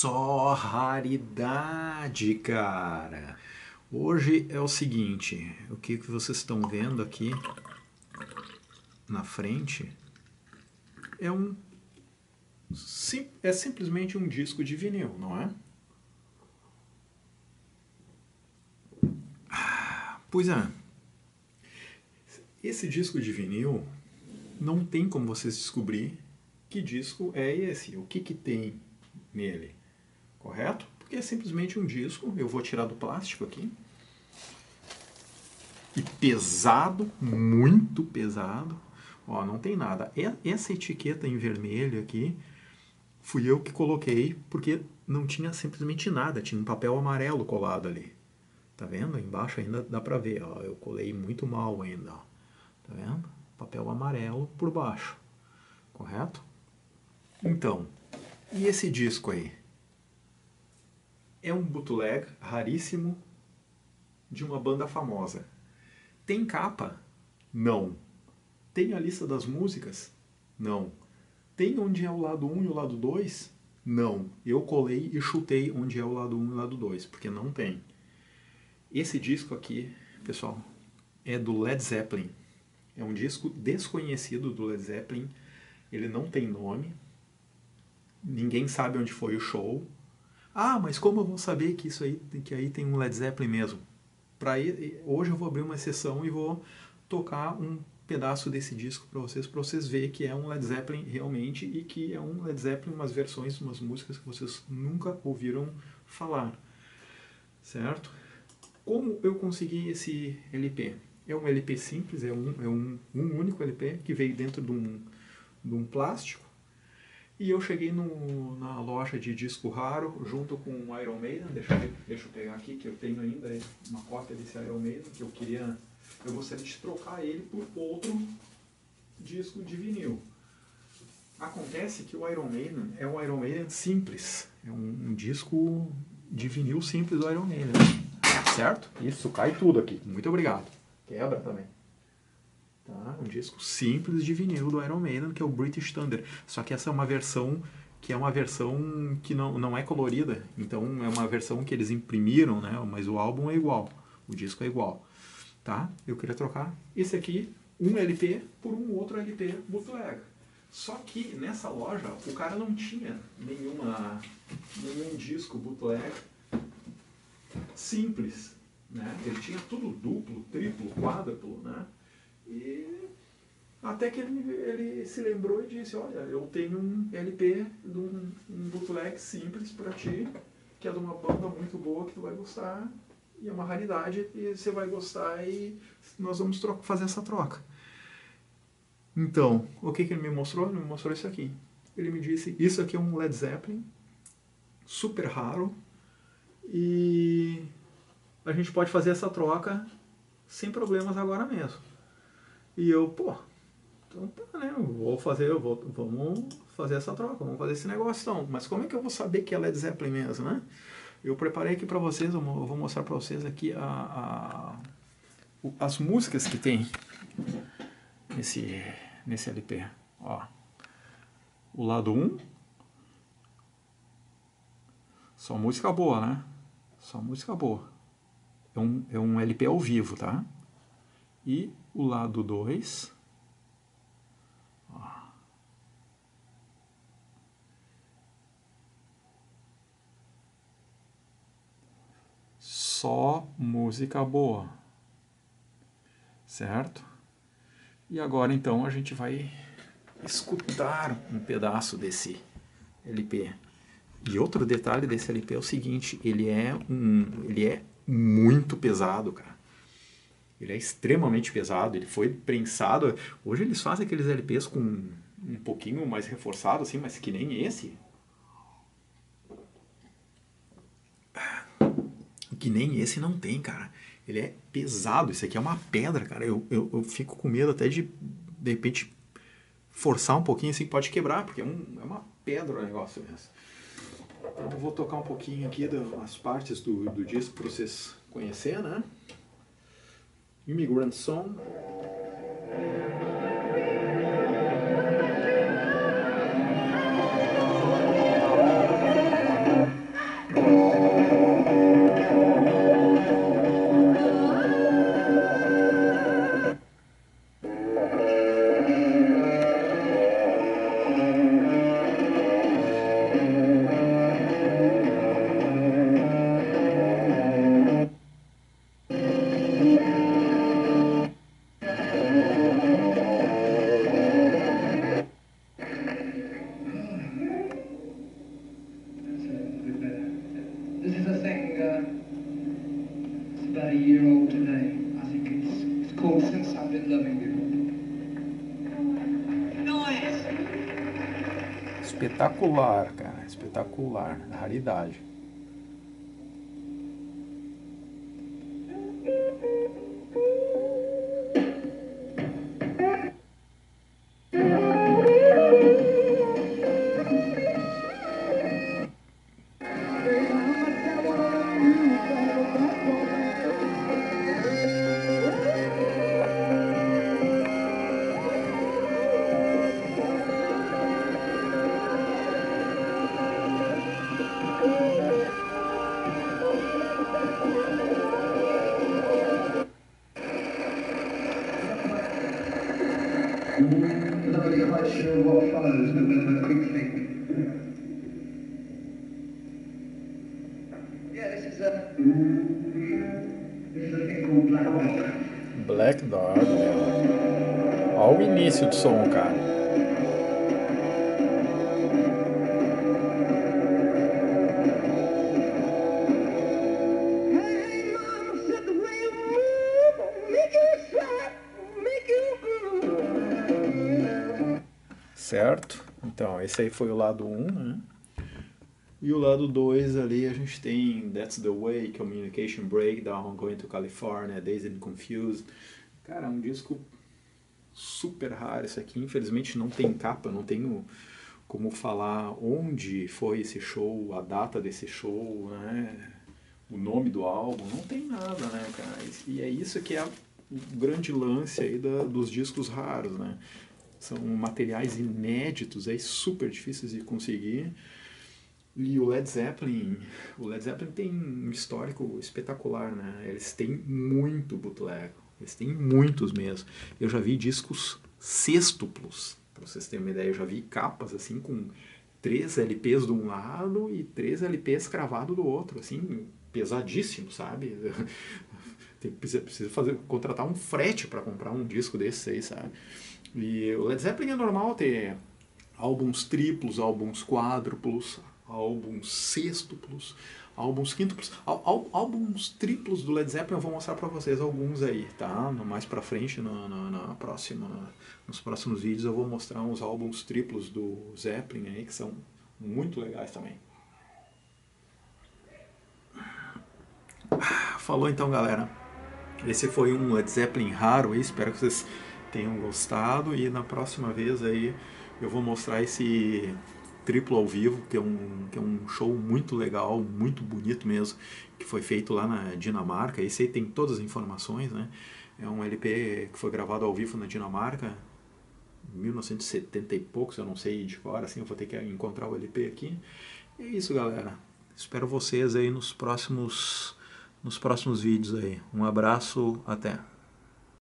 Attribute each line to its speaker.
Speaker 1: só raridade, cara. Hoje é o seguinte, o que vocês estão vendo aqui na frente é simplesmente um disco de vinil, não é? Pois é. Esse disco de vinil não tem como vocês descobrir que disco é esse, o que tem nele, correto? Porque é simplesmente um disco, eu vou tirar do plástico aqui, e pesado, muito pesado, ó, não tem nada. Essa etiqueta em vermelho aqui, fui eu que coloquei, porque não tinha simplesmente nada, tinha um papel amarelo colado ali, tá vendo? Embaixo ainda dá pra ver, ó, eu colei muito mal ainda, ó. Tá vendo? Papel amarelo por baixo, correto? Então, e esse disco aí? É um bootleg raríssimo de uma banda famosa. Tem capa? Não. Tem a lista das músicas? Não. Tem onde é o lado 1 e o lado 2? Não. Eu colei e chutei onde é o lado 1 e o lado 2, porque não tem. Esse disco aqui, pessoal, é do Led Zeppelin. É um disco desconhecido do Led Zeppelin. Ele não tem nome. Ninguém sabe onde foi o show. Ah, mas como eu vou saber que isso aí, que aí tem um Led Zeppelin mesmo? Hoje eu vou abrir uma exceção e vou tocar um pedaço desse disco para vocês verem que é um Led Zeppelin realmente e que é um Led Zeppelin, umas versões, umas músicas que vocês nunca ouviram falar, certo? Como eu consegui esse LP? É um LP simples, é um único LP que veio dentro de um plástico. E eu cheguei na loja de disco raro, junto com o Iron Maiden. Deixa eu pegar aqui, que eu tenho ainda uma cópia desse Iron Maiden, que eu gostaria de trocar ele por outro disco de vinil. Acontece que o Iron Maiden é um Iron Maiden simples. É um disco de vinil simples do Iron Maiden. Certo? Isso, cai tudo aqui. Muito obrigado. Quebra também. Tá? Um disco simples de vinil do Iron Maiden, que é o British Thunder. Só que essa é uma versão que não é colorida. Então é uma versão que eles imprimiram, né? Mas o álbum é igual. O disco é igual. Tá? Eu queria trocar esse aqui, um LP, por um outro LP bootleg. Só que nessa loja o cara não tinha nenhum disco bootleg simples, né? Ele tinha tudo duplo, triplo, quádruplo, né? E até que ele se lembrou e disse, olha, eu tenho um LP de um bootleg simples para ti, que é de uma banda muito boa que tu vai gostar, e é uma raridade, e você vai gostar, e nós vamos fazer essa troca. Então, o que ele me mostrou? Ele me mostrou isso aqui. Ele me disse, isso aqui é um Led Zeppelin, super raro, e a gente pode fazer essa troca sem problemas agora mesmo. E eu, então tá, né? Vamos fazer essa troca, vamos fazer esse negócio então. Mas como é que eu vou saber que é Led Zeppelin mesmo, né? Eu preparei aqui pra vocês, eu vou mostrar pra vocês aqui as músicas que tem nesse LP. Ó, o lado 1, só música boa, né? Só música boa. É um LP ao vivo, tá? E o lado 2, só música boa, certo? E agora então a gente vai escutar um pedaço desse LP. E outro detalhe desse LP é o seguinte, ele é muito pesado, cara. Ele é extremamente pesado, ele foi prensado. Hoje eles fazem aqueles LPs com um pouquinho mais reforçado, assim, mas que nem esse. Que nem esse não tem, cara. Ele é pesado, isso aqui é uma pedra, cara. Eu fico com medo até de repente, forçar um pouquinho, assim, pode quebrar, porque é uma pedra o negócio mesmo. Então eu vou tocar um pouquinho aqui das partes do disco para vocês conhecerem, né? Immigrant Song. espetacular, cara, espetacular, raridade.
Speaker 2: Not really quite sure what follows, but we'll have a quick think. Yeah, this is a thing called Black Dog.
Speaker 1: Black Dog, meu. Olha o início do som, cara.
Speaker 2: Hey, mama said the way you move, make you sweat, make you groove.
Speaker 1: Certo? Então, esse aí foi o lado 1, né? E o lado 2 ali a gente tem That's the Way, Communication Breakdown, Going to California, Dazed and Confused. Cara, é um disco super raro esse aqui. Infelizmente não tem capa, não tenho como falar onde foi esse show, a data desse show, né? O nome do álbum, não tem nada, né, cara? E é isso que é o grande lance aí dos discos raros, né? São materiais inéditos, aí super difíceis de conseguir. E o Led Zeppelin tem um histórico espetacular, né? Eles têm muito bootleg, eles têm muitos mesmo. Eu já vi discos sextuplos, para vocês terem uma ideia. Eu já vi capas assim com 3 LPs de um lado e 3 LPs cravados do outro, assim, pesadíssimo, sabe? Precisa contratar um frete para comprar um disco desse aí, sabe? E o Led Zeppelin é normal ter álbuns triplos, álbuns quádruplos, álbuns sextuplos, álbuns quíntuplos. Álbuns triplos do Led Zeppelin eu vou mostrar pra vocês alguns aí, tá? Mais pra frente, nos próximos vídeos eu vou mostrar uns álbuns triplos do Zeppelin aí, que são muito legais também. Falou então, galera. Esse foi um Led Zeppelin raro aí, espero que vocês tenham gostado, e na próxima vez aí eu vou mostrar esse triplo ao vivo, que é um show muito legal, muito bonito mesmo, que foi feito lá na Dinamarca. Esse aí tem todas as informações, né? É um LP que foi gravado ao vivo na Dinamarca, em 1970 e poucos, eu não sei de cor, assim, eu vou ter que encontrar o LP aqui. E é isso, galera. Espero vocês aí nos próximos vídeos aí. Um abraço, até!